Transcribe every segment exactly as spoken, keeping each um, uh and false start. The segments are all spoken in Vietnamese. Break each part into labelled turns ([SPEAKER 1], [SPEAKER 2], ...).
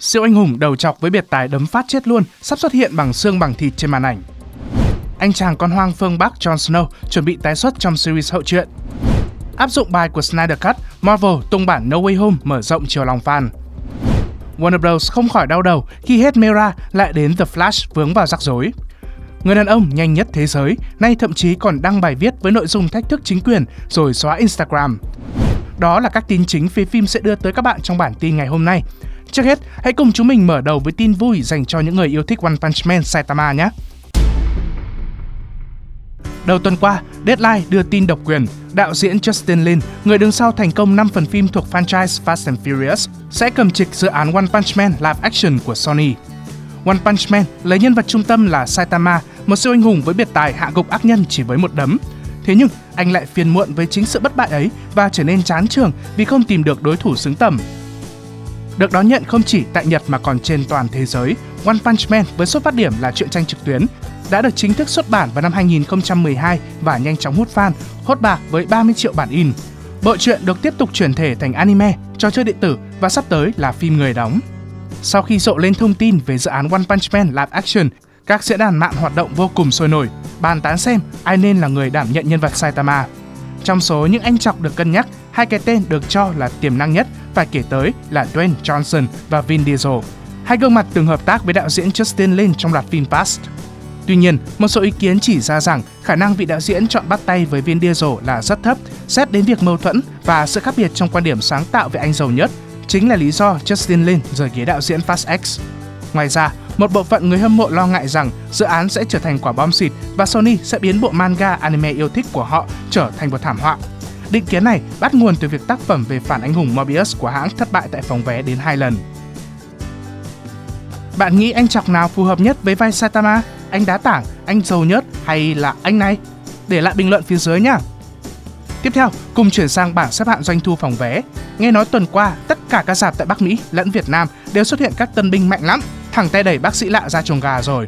[SPEAKER 1] Siêu anh hùng đầu trọc với biệt tài đấm phát chết luôn sắp xuất hiện bằng xương bằng thịt trên màn ảnh. Anh chàng con hoang phương Bắc Jon Snow chuẩn bị tái xuất trong series hậu truyện. Áp dụng bài của Snyder Cut, Marvel tung bản No Way Home mở rộng chiều lòng fan. Warner Bros không khỏi đau đầu khi hết Mera lại đến The Flash vướng vào rắc rối. Người đàn ông nhanh nhất thế giới nay thậm chí còn đăng bài viết với nội dung thách thức chính quyền rồi xóa Instagram. Đó là các tin chính phía phim sẽ đưa tới các bạn trong bản tin ngày hôm nay. Trước hết, hãy cùng chúng mình mở đầu với tin vui dành cho những người yêu thích One Punch Man Saitama nhé. Đầu tuần qua, Deadline đưa tin độc quyền, đạo diễn Justin Lin, người đứng sau thành công năm phần phim thuộc franchise Fast and Furious, sẽ cầm trịch dự án One Punch Man live action của Sony. One Punch Man lấy nhân vật trung tâm là Saitama, một siêu anh hùng với biệt tài hạ gục ác nhân chỉ với một đấm. Thế nhưng, anh lại phiền muộn với chính sự bất bại ấy và trở nên chán chường vì không tìm được đối thủ xứng tầm. Được đón nhận không chỉ tại Nhật mà còn trên toàn thế giới, One Punch Man với xuất phát điểm là truyện tranh trực tuyến đã được chính thức xuất bản vào năm hai nghìn không trăm mười hai và nhanh chóng hút fan, hốt bạc với ba mươi triệu bản in. Bộ truyện được tiếp tục chuyển thể thành anime, trò chơi điện tử và sắp tới là phim người đóng. Sau khi rộ lên thông tin về dự án One Punch Man live action, các diễn đàn mạng hoạt động vô cùng sôi nổi, bàn tán xem ai nên là người đảm nhận nhân vật Saitama. Trong số những anh chọc được cân nhắc, hai cái tên được cho là tiềm năng nhất phải kể tới là Dwayne Johnson và Vin Diesel, hai gương mặt từng hợp tác với đạo diễn Justin Lin trong loạt phim Fast. Tuy nhiên, một số ý kiến chỉ ra rằng khả năng vị đạo diễn chọn bắt tay với Vin Diesel là rất thấp, xét đến việc mâu thuẫn và sự khác biệt trong quan điểm sáng tạo về anh giàu nhất, chính là lý do Justin Lin rời ghế đạo diễn Fast X. Ngoài ra, một bộ phận người hâm mộ lo ngại rằng dự án sẽ trở thành quả bom xịt và Sony sẽ biến bộ manga anime yêu thích của họ trở thành một thảm họa. Định kiến này bắt nguồn từ việc tác phẩm về phản anh hùng Mobius của hãng thất bại tại phòng vé đến hai lần. Bạn nghĩ anh chọc nào phù hợp nhất với vai Saitama? Anh đá tảng, anh giàu nhất hay là anh này? Để lại bình luận phía dưới nhé! Tiếp theo, cùng chuyển sang bảng xếp hạng doanh thu phòng vé. Nghe nói tuần qua, tất cả các rạp tại Bắc Mỹ lẫn Việt Nam đều xuất hiện các tân binh mạnh lắm, thẳng tay đẩy bác sĩ lạ ra chuồng gà rồi.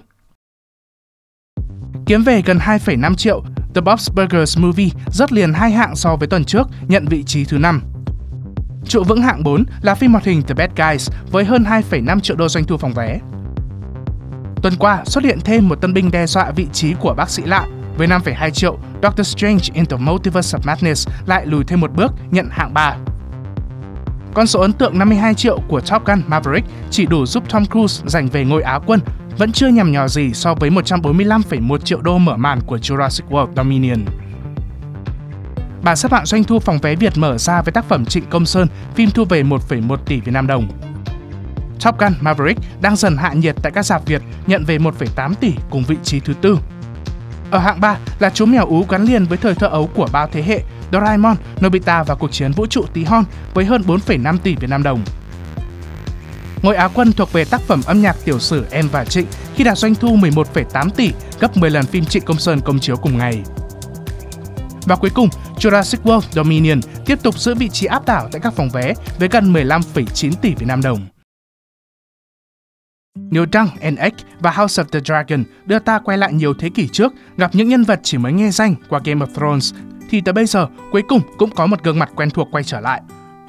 [SPEAKER 1] Kiếm về gần hai phẩy năm triệu, The Bob's Burgers Movie rớt liền hai hạng so với tuần trước, nhận vị trí thứ năm. Trụ vững hạng bốn là phim hoạt hình The Bad Guys với hơn hai phẩy năm triệu đô doanh thu phòng vé. Tuần qua xuất hiện thêm một tân binh đe dọa vị trí của bác sĩ lạ. Với năm phẩy hai triệu, Doctor Strange Into Multiverse of Madness lại lùi thêm một bước, nhận hạng ba. Con số ấn tượng năm mươi hai triệu của Top Gun Maverick chỉ đủ giúp Tom Cruise giành về ngôi Á quân, vẫn chưa nhằm nhò gì so với một trăm bốn mươi lăm phẩy một triệu đô mở màn của Jurassic World Dominion. Bảng xếp hạng doanh thu phòng vé Việt mở ra với tác phẩm Trịnh Công Sơn, phim thu về một phẩy một tỷ Việt Nam đồng. Top Gun Maverick đang dần hạ nhiệt tại các rạp Việt, nhận về một phẩy tám tỷ cùng vị trí thứ tư. Ở hạng ba là chú mèo ú gắn liền với thời thơ ấu của bao thế hệ, Doraemon, Nobita và cuộc chiến vũ trụ tí hon với hơn bốn phẩy năm tỷ Việt Nam đồng. Ngôi Á quân thuộc về tác phẩm âm nhạc tiểu sử Em và Trịnh khi đạt doanh thu mười một phẩy tám tỷ, gấp mười lần phim Trịnh Công Sơn công chiếu cùng ngày. Và cuối cùng, Jurassic World Dominion tiếp tục giữ vị trí áp đảo tại các phòng vé với gần mười lăm phẩy chín tỷ Việt Nam đồng. New Dunk and Egg và House of the Dragon đưa ta quay lại nhiều thế kỷ trước, gặp những nhân vật chỉ mới nghe danh qua Game of Thrones, thì tới bây giờ cuối cùng cũng có một gương mặt quen thuộc quay trở lại.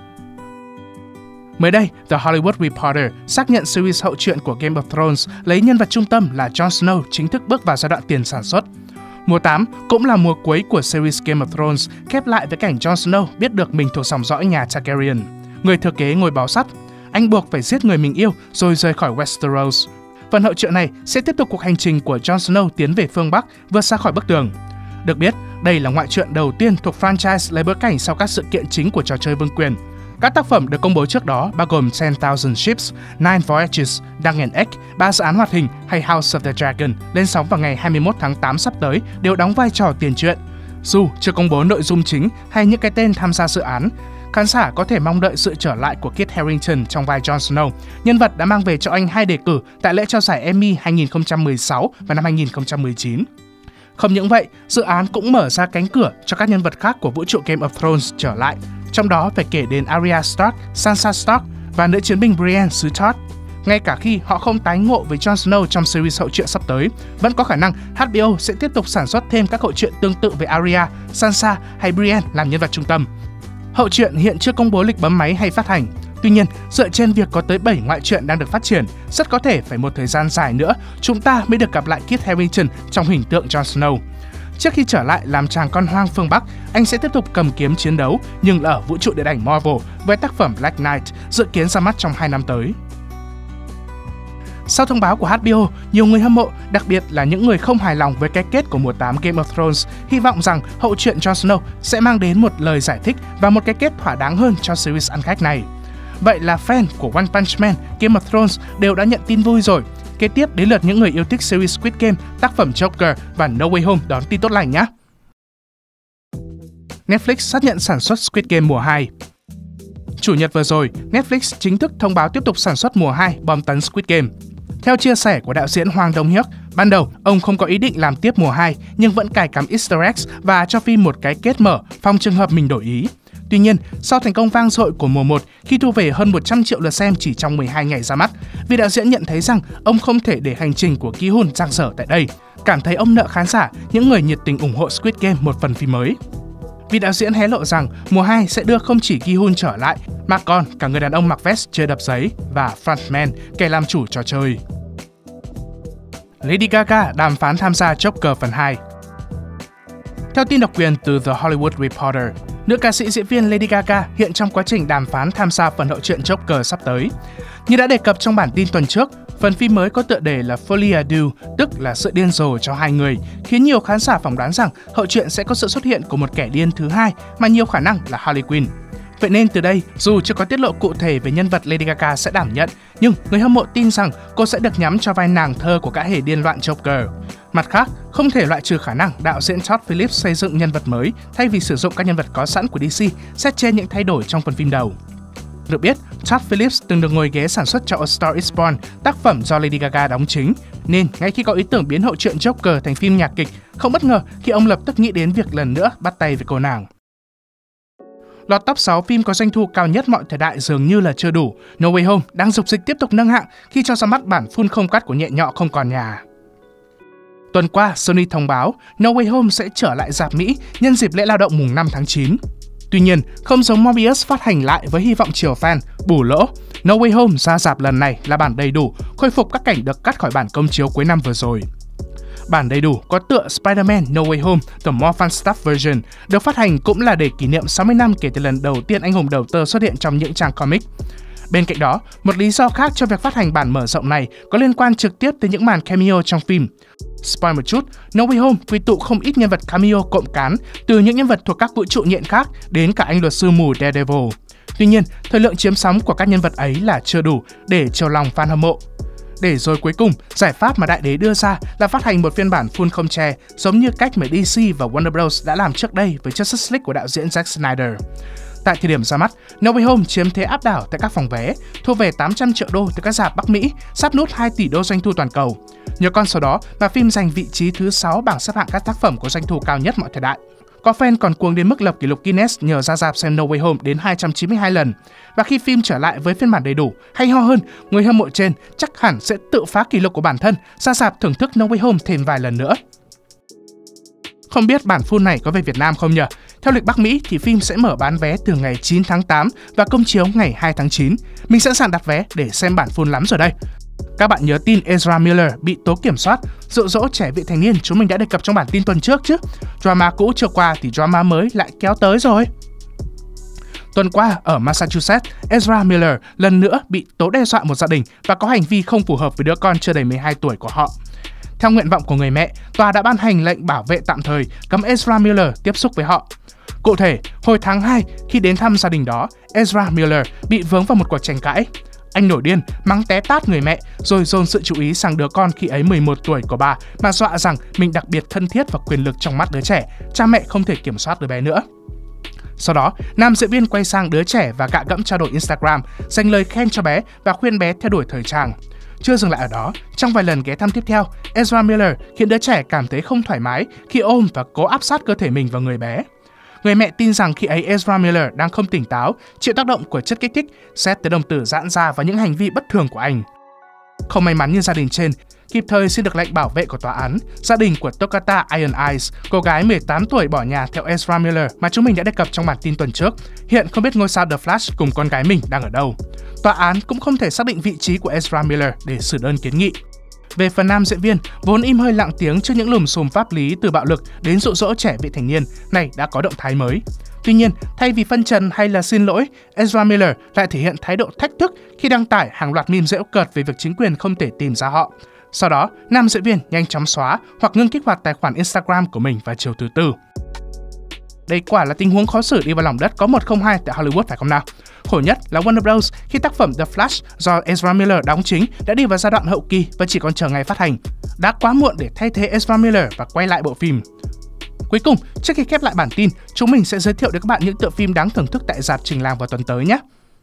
[SPEAKER 1] Mới đây, The Hollywood Reporter xác nhận series hậu truyện của Game of Thrones lấy nhân vật trung tâm là Jon Snow chính thức bước vào giai đoạn tiền sản xuất. Mùa tám cũng là mùa cuối của series Game of Thrones, khép lại với cảnh Jon Snow biết được mình thuộc dòng dõi nhà Targaryen, người thừa kế ngôi báo sắt. Anh buộc phải giết người mình yêu rồi rời khỏi Westeros. Phần hậu truyện này sẽ tiếp tục cuộc hành trình của Jon Snow tiến về phương Bắc, vượt ra khỏi bức tường. Được biết, đây là ngoại truyện đầu tiên thuộc franchise lấy bối cảnh sau các sự kiện chính của trò chơi Vương quyền. Các tác phẩm được công bố trước đó bao gồm ten thousand Ships, Nine Voyages, Dunk and Egg, ba dự án hoạt hình hay House of the Dragon lên sóng vào ngày hai mươi mốt tháng tám sắp tới đều đóng vai trò tiền truyện. Dù chưa công bố nội dung chính hay những cái tên tham gia dự án, khán giả có thể mong đợi sự trở lại của Kit Harington trong vai Jon Snow, nhân vật đã mang về cho anh hai đề cử tại lễ trao giải Emmy hai nghìn không trăm mười sáu và năm hai nghìn không trăm mười chín. Không những vậy, dự án cũng mở ra cánh cửa cho các nhân vật khác của vũ trụ Game of Thrones trở lại, trong đó phải kể đến Arya Stark, Sansa Stark và nữ chiến binh Brienne xứ Todd. Ngay cả khi họ không tái ngộ với Jon Snow trong series hậu truyện sắp tới, vẫn có khả năng hát bê o sẽ tiếp tục sản xuất thêm các hậu truyện tương tự với Arya, Sansa hay Brienne làm nhân vật trung tâm. Hậu truyện hiện chưa công bố lịch bấm máy hay phát hành. Tuy nhiên, dựa trên việc có tới bảy ngoại truyện đang được phát triển, rất có thể phải một thời gian dài nữa chúng ta mới được gặp lại Kit Harington trong hình tượng Jon Snow. Trước khi trở lại làm chàng con hoang phương Bắc, anh sẽ tiếp tục cầm kiếm chiến đấu nhưng là ở vũ trụ điện ảnh Marvel với tác phẩm Black Knight dự kiến ra mắt trong hai năm tới. Sau thông báo của hát bê o, nhiều người hâm mộ, đặc biệt là những người không hài lòng với cái kết của mùa tám Game of Thrones, hy vọng rằng hậu truyện Jon Snow sẽ mang đến một lời giải thích và một cái kết thỏa đáng hơn cho series ăn khách này. Vậy là fan của One Punch Man, Game of Thrones đều đã nhận tin vui rồi. Kế tiếp đến lượt những người yêu thích series Squid Game, tác phẩm Joker và No Way Home đón tin tốt lành nhé. Netflix xác nhận sản xuất Squid Game mùa hai. Chủ nhật vừa rồi, Netflix chính thức thông báo tiếp tục sản xuất mùa hai bom tấn Squid Game. Theo chia sẻ của đạo diễn Hoàng Đông Hyuk, ban đầu ông không có ý định làm tiếp mùa hai nhưng vẫn cài cắm Easter eggs và cho phim một cái kết mở phòng trường hợp mình đổi ý. Tuy nhiên, sau thành công vang dội của mùa một khi thu về hơn một trăm triệu lượt xem chỉ trong mười hai ngày ra mắt, vị đạo diễn nhận thấy rằng ông không thể để hành trình của Ki-hun dang dở tại đây, cảm thấy ông nợ khán giả, những người nhiệt tình ủng hộ Squid Game một phần phim mới. Vị đạo diễn hé lộ rằng mùa hai sẽ đưa không chỉ Ki-hun trở lại, mà còn cả người đàn ông mặc vest chơi đập giấy và frontman, kẻ làm chủ trò chơi. Lady Gaga đàm phán tham gia Joker phần hai. Theo tin độc quyền từ The Hollywood Reporter, nữ ca sĩ diễn viên Lady Gaga hiện trong quá trình đàm phán tham gia phần hậu truyện Joker sắp tới. Như đã đề cập trong bản tin tuần trước, phần phim mới có tựa đề là Folie à Deux, tức là sự điên rồ cho hai người, khiến nhiều khán giả phỏng đoán rằng hậu truyện sẽ có sự xuất hiện của một kẻ điên thứ hai mà nhiều khả năng là Harley Quinn. Vậy nên từ đây, dù chưa có tiết lộ cụ thể về nhân vật Lady Gaga sẽ đảm nhận, nhưng người hâm mộ tin rằng cô sẽ được nhắm cho vai nàng thơ của gã hề điên loạn Joker. Mặt khác, không thể loại trừ khả năng đạo diễn Todd Phillips xây dựng nhân vật mới thay vì sử dụng các nhân vật có sẵn của đê xê xét trên những thay đổi trong phần phim đầu. Được biết, Todd Phillips từng được ngồi ghế sản xuất cho A Star Is Born, tác phẩm do Lady Gaga đóng chính, nên ngay khi có ý tưởng biến hậu truyện Joker thành phim nhạc kịch, không bất ngờ khi ông lập tức nghĩ đến việc lần nữa bắt tay với cô nàng. Lọt top sáu phim có doanh thu cao nhất mọi thời đại dường như là chưa đủ. No Way Home đang dục dịch tiếp tục nâng hạng khi cho ra mắt bản full không cắt của Nhện Nhọ Không Còn Nhà. Tuần qua, Sony thông báo No Way Home sẽ trở lại rạp Mỹ nhân dịp lễ lao động mùng năm tháng chín. Tuy nhiên, không giống Morbius phát hành lại với hy vọng chiều fan, bù lỗ, No Way Home ra rạp lần này là bản đầy đủ, khôi phục các cảnh được cắt khỏi bản công chiếu cuối năm vừa rồi. Bản đầy đủ có tựa Spider-Man No Way Home The More Fun Stuff Version được phát hành cũng là để kỷ niệm sáu mươi năm kể từ lần đầu tiên anh hùng đầu tơ xuất hiện trong những trang comic. Bên cạnh đó, một lý do khác cho việc phát hành bản mở rộng này có liên quan trực tiếp tới những màn cameo trong phim. Spoil một chút, No Way Home quy tụ không ít nhân vật cameo cộng cán từ những nhân vật thuộc các vũ trụ nhện khác đến cả anh luật sư mù Daredevil. Tuy nhiên, thời lượng chiếm sóng của các nhân vật ấy là chưa đủ để chiều lòng fan hâm mộ. Để rồi cuối cùng, giải pháp mà đại đế đưa ra là phát hành một phiên bản full không che, giống như cách mà đê xê và Warner Bros đã làm trước đây với Justice League của đạo diễn Zack Snyder. Tại thời điểm ra mắt, No Way Home chiếm thế áp đảo tại các phòng vé, thu về tám trăm triệu đô từ các rạp Bắc Mỹ, sắp nút hai tỷ đô doanh thu toàn cầu. Nhờ con số đó mà phim giành vị trí thứ sáu bảng xếp hạng các tác phẩm có doanh thu cao nhất mọi thời đại. Có fan còn cuồng đến mức lập kỷ lục Guinness nhờ ra rạp xem No Way Home đến hai trăm chín mươi hai lần. Và khi phim trở lại với phiên bản đầy đủ, hay ho hơn, người hâm mộ trên chắc hẳn sẽ tự phá kỷ lục của bản thân, ra rạp thưởng thức No Way Home thêm vài lần nữa. Không biết bản full này có về Việt Nam không nhỉ? Theo lịch Bắc Mỹ thì phim sẽ mở bán vé từ ngày chín tháng tám và công chiếu ngày hai tháng chín. Mình sẵn sàng đặt vé để xem bản full lắm rồi đây. Các bạn nhớ tin Ezra Miller bị tố kiểm soát, dụ dỗ trẻ vị thành niên chúng mình đã đề cập trong bản tin tuần trước chứ. Drama cũ chưa qua thì drama mới lại kéo tới rồi. Tuần qua, ở Massachusetts, Ezra Miller lần nữa bị tố đe dọa một gia đình và có hành vi không phù hợp với đứa con chưa đầy mười hai tuổi của họ. Theo nguyện vọng của người mẹ, tòa đã ban hành lệnh bảo vệ tạm thời cấm Ezra Miller tiếp xúc với họ. Cụ thể, hồi tháng hai, khi đến thăm gia đình đó, Ezra Miller bị vướng vào một cuộc tranh cãi. Anh nổi điên, mắng té tát người mẹ, rồi dồn sự chú ý sang đứa con khi ấy mười một tuổi của bà mà dọa rằng mình đặc biệt thân thiết và quyền lực trong mắt đứa trẻ, cha mẹ không thể kiểm soát đứa bé nữa. Sau đó, nam diễn viên quay sang đứa trẻ và gạ gẫm trao đổi Instagram, dành lời khen cho bé và khuyên bé theo đuổi thời trang. Chưa dừng lại ở đó, trong vài lần ghé thăm tiếp theo, Ezra Miller khiến đứa trẻ cảm thấy không thoải mái khi ôm và cố áp sát cơ thể mình vào người bé. Người mẹ tin rằng khi ấy Ezra Miller đang không tỉnh táo, chịu tác động của chất kích thích, xét tới đồng tử giãn ra và những hành vi bất thường của anh. Không may mắn như gia đình trên, kịp thời xin được lệnh bảo vệ của tòa án, gia đình của Tocata Iron Eyes, cô gái mười tám tuổi bỏ nhà theo Ezra Miller mà chúng mình đã đề cập trong bản tin tuần trước, hiện không biết ngôi sao The Flash cùng con gái mình đang ở đâu. Tòa án cũng không thể xác định vị trí của Ezra Miller để xử đơn kiến nghị. Về phần nam diễn viên, vốn im hơi lặng tiếng trước những lùm xùm pháp lý từ bạo lực đến dụ dỗ trẻ vị thành niên, này đã có động thái mới. Tuy nhiên, thay vì phân trần hay là xin lỗi, Ezra Miller lại thể hiện thái độ thách thức khi đăng tải hàng loạt meme giễu cợt về việc chính quyền không thể tìm ra họ. Sau đó, nam diễn viên nhanh chóng xóa hoặc ngưng kích hoạt tài khoản Instagram của mình vào chiều thứ Tư. Đây quả là tình huống khó xử đi vào lòng đất có một không hai tại Hollywood phải không nào? Khổ nhất là Warner Bros. Khi tác phẩm The Flash do Ezra Miller đóng chính đã đi vào giai đoạn hậu kỳ và chỉ còn chờ ngày phát hành. Đã quá muộn để thay thế Ezra Miller và quay lại bộ phim. Cuối cùng, trước khi khép lại bản tin, chúng mình sẽ giới thiệu đến các bạn những tựa phim đáng thưởng thức tại rạp trình làng vào tuần tới nhé.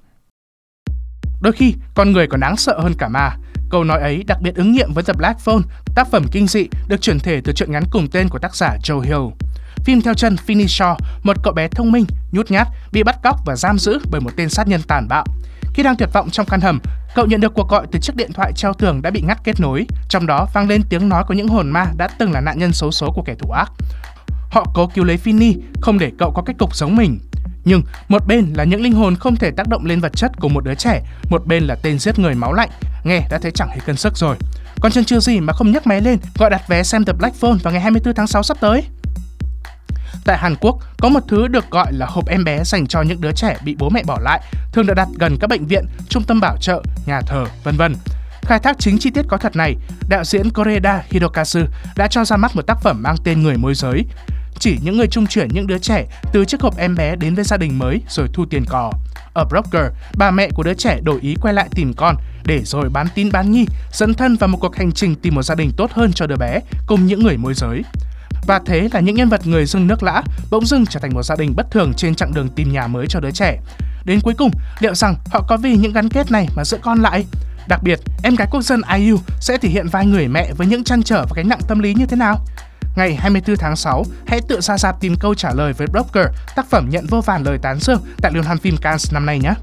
[SPEAKER 1] Đôi khi, con người còn đáng sợ hơn cả ma. Câu nói ấy đặc biệt ứng nghiệm với The Black Phone, tác phẩm kinh dị được chuyển thể từ truyện ngắn cùng tên của tác giả Joe Hill. Phim theo chân Finney Shaw, một cậu bé thông minh, nhút nhát, bị bắt cóc và giam giữ bởi một tên sát nhân tàn bạo. Khi đang tuyệt vọng trong căn hầm, cậu nhận được cuộc gọi từ chiếc điện thoại treo tường đã bị ngắt kết nối, trong đó vang lên tiếng nói của những hồn ma đã từng là nạn nhân xấu số của kẻ thủ ác. Họ cố cứu lấy Finney, không để cậu có kết cục giống mình. Nhưng một bên là những linh hồn không thể tác động lên vật chất của một đứa trẻ, một bên là tên giết người máu lạnh, nghe đã thấy chẳng hề cân sức rồi. Còn chân chưa gì mà không nhấc máy lên gọi đặt vé xem The Black Phone vào ngày hai mươi tư tháng sáu sắp tới. Tại Hàn Quốc, có một thứ được gọi là hộp em bé dành cho những đứa trẻ bị bố mẹ bỏ lại, thường được đặt gần các bệnh viện, trung tâm bảo trợ, nhà thờ, vân vân. Khai thác chính chi tiết có thật này, đạo diễn Koreda Hirokazu đã cho ra mắt một tác phẩm mang tên Người môi giới, chỉ những người trung chuyển những đứa trẻ từ chiếc hộp em bé đến với gia đình mới rồi thu tiền cò. Ở Broker, bà mẹ của đứa trẻ đổi ý quay lại tìm con để rồi bán tín bán nghi, dẫn thân vào một cuộc hành trình tìm một gia đình tốt hơn cho đứa bé cùng những người môi giới. Và thế là những nhân vật người dưng nước lã bỗng dưng trở thành một gia đình bất thường trên chặng đường tìm nhà mới cho đứa trẻ. Đến cuối cùng, liệu rằng họ có vì những gắn kết này mà giữ con lại? Đặc biệt, em gái quốc dân ai yu sẽ thể hiện vai người mẹ với những trăn trở và gánh nặng tâm lý như thế nào? Ngày hai mươi tư tháng sáu, hãy tự ra rạp tìm câu trả lời với Broker, tác phẩm nhận vô vàn lời tán dương tại Liên hoan phim Cannes năm nay nhé.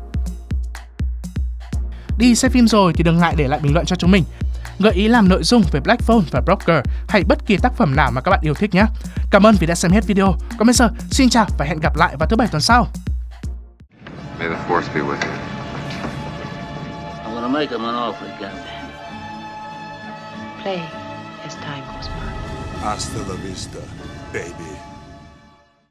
[SPEAKER 1] Đi xem phim rồi thì đừng ngại để lại bình luận cho chúng mình, gợi ý làm nội dung về Black Phone và Broker hay bất kỳ tác phẩm nào mà các bạn yêu thích nhé. Cảm ơn vì đã xem hết video. Còn bây giờ, xin chào và hẹn gặp lại vào thứ Bảy tuần sau.
[SPEAKER 2] May the force be with you.
[SPEAKER 3] I'm gonna make him an offer again.
[SPEAKER 4] Play as time goes by.
[SPEAKER 5] Hasta la vista, baby.